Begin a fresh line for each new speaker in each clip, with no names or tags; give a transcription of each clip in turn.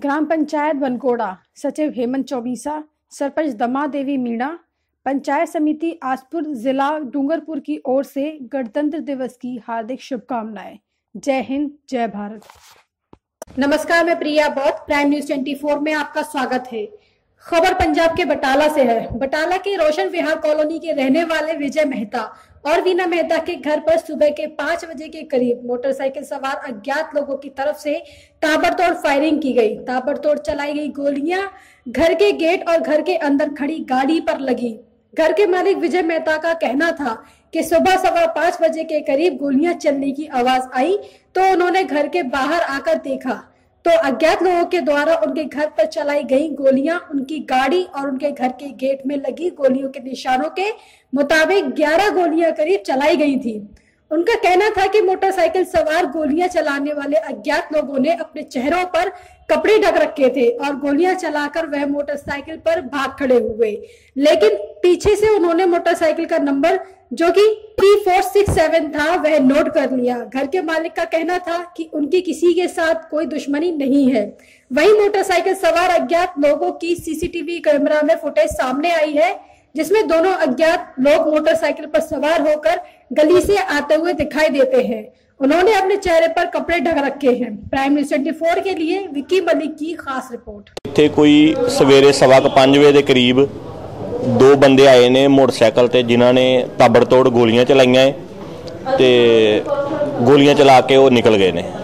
ग्राम पंचायत बनकोड़ा सचिव हेमंत चौबीसा, सरपंच दमा देवी मीणा, पंचायत समिति आसपुर जिला डूंगरपुर की ओर से गणतंत्र दिवस की हार्दिक शुभकामनाएं। जय हिंद, जय भारत। नमस्कार, मैं प्रिया बौद्ध, प्राइम न्यूज 24 में आपका स्वागत है। खबर पंजाब के बटाला से है। बटाला के रोशन विहार कॉलोनी के रहने वाले विजय मेहता और वीना मेहता के घर पर सुबह के 5 बजे के करीब मोटरसाइकिल सवार अज्ञात लोगों की तरफ से ताबड़तोड़ फायरिंग की गई। ताबड़तोड़ चलाई गई गोलियां घर के गेट और घर के अंदर खड़ी गाड़ी पर लगी। घर के मालिक विजय मेहता का कहना था कि सुबह 5:15 बजे के करीब गोलियां चलने की आवाज आई तो उन्होंने घर के बाहर आकर देखा तो अज्ञात लोगों के द्वारा उनके घर पर चलाई गई गोलियां उनकी गाड़ी और उनके घर के गेट में लगी गोलियों के निशानों के मुताबिक 11 गोलियां करीब चलाई गई थी। उनका कहना था कि मोटरसाइकिल सवार गोलियां चलाने वाले अज्ञात लोगों ने अपने चेहरों पर कपड़े ढक रखे थे और गोलियां चलाकर वह मोटरसाइकिल पर भाग खड़े हुए, लेकिन पीछे से उन्होंने मोटरसाइकिल का नंबर जो कि 3467 था वह नोट कर लिया। घर के मालिक का कहना था कि उनकी किसी के साथ कोई दुश्मनी नहीं है। वहीं मोटरसाइकिल सवार अज्ञात लोगों की सीसीटीवी कैमरा में फुटेज सामने आई है, जिसमें दोनों अज्ञात लोग मोटरसाइकिल पर सवार होकर गली से आते हुए दिखाई देते हैं। उन्होंने अपने चेहरे पर कपड़े ढक रखे हैं। प्राइम न्यूज 24 के लिए विक्की मलिक की खास रिपोर्ट।
इत्थे कोई सवेरे 5:15 बजे के करीब 2 बंदे आए ने मोटरसाइकिल ते, जिन्होंने ताबड़तोड़ गोलियां चलाइयां ते गोलियां चला के वो निकल गए ने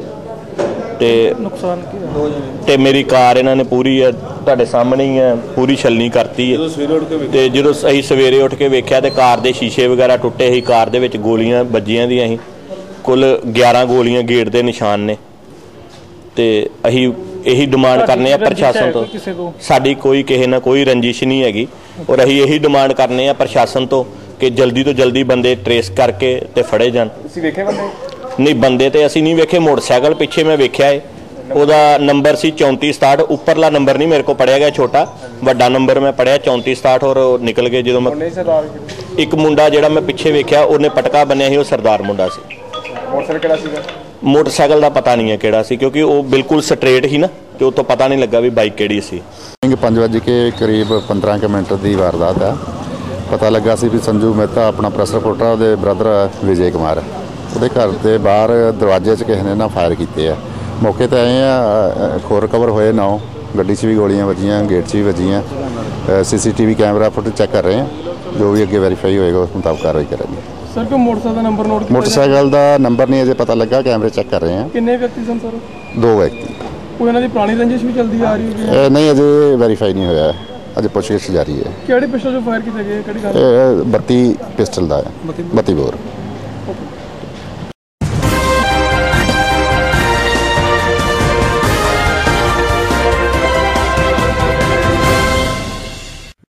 ते मेरी कार इन्होंने पूरी तुहाडे सामने ही है पूरी छलनी करती है। ते जो असीं सवेरे उठ के वेख्या ते कार दे शीशे वगैरह टुटे ही, कार दे विच गोलियां बजियां दी ही, कुल 11 गोलियां गेट दे निशान ने। ते असीं यही डिमांड करने प्रशासन तो, साडी कोई किसी ना कोई रंजिश नहीं हैगी और असीं यही डिमांड करने प्रशासन तो कि जल्दी तो जल्दी बंदे ट्रेस करके ते फड़े जान। नहीं बंदे ते असीं नहीं वेखे, मोटरसाइकिल पिछे मैं वेख्या है, ਉਹਦਾ नंबर सी 3467। उपरला नंबर नहीं मेरे को पढ़िया गया, छोटा ਵੱਡਾ नंबर मैं पढ़िया 3467 और निकल गए। जो मैं एक मुंडा ਜਿਹੜਾ मैं पिछे वेख्या ਉਹਨੇ पटका बनिया ਸੀ, ਉਹ सरदार मुंडा सी। मोटरसाइकिल का पता नहीं है ਕਿਹੜਾ ਸੀ, क्योंकि वो बिल्कुल स्ट्रेट ही ना ਤੇ ਉਹ ਤੋਂ पता नहीं लगा भी बाइक ਕਿਹੜੀ ਸੀ।
5 ਵਜੇ के करीब 15 मिनट की वारदात है। पता लगा सी भी संजू मेहता अपना प्रेस रिपोर्टर ਉਹਦੇ ब्रदर विजय कुमार ਉਹਦੇ घर के बाहर दरवाजे किसी ने ना फायर किए है। मौके पर आए हैं, खोर रिकवर होए 9, गड्डी भी गोलियां वजियां, गेट भी वजियां। CCTV कैमरा फुटेज चेक कर रहे हैं, जो भी अगे वेरीफाई होएगा उस मुताबिक कार्रवाई करेंगे।
सर को मोटरसाइकिल का नंबर नोट,
मोटरसाइकिल का नंबर नहीं अजे पता लगा, कैमरे चेक कर रहे हैं।
कितने व्यक्ति सन सर?
2 व्यक्ति।
कोई इन्हां दी पुरानी रंजिश भी चलती आ रही है?
नहीं अजे वेरीफाई नहीं होया, अजे पुछगिछ जारी है।
किहड़े पिस्टल जो फायर किए गए, किहड़ी गल?
32 पिस्टल का है, 32 बोर।